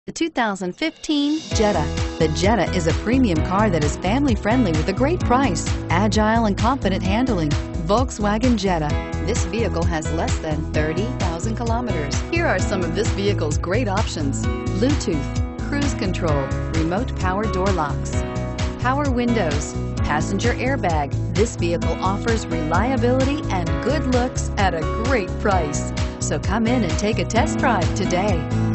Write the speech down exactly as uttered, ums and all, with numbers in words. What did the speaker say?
The two thousand fifteen Jetta. The Jetta is a premium car that is family-friendly with a great price, agile and confident handling. Volkswagen Jetta. This vehicle has less than thirty thousand kilometers. Here are some of this vehicle's great options: Bluetooth, cruise control, remote power door locks, power windows, passenger airbag. This vehicle offers reliability and good looks at a great price. So come in and take a test drive today.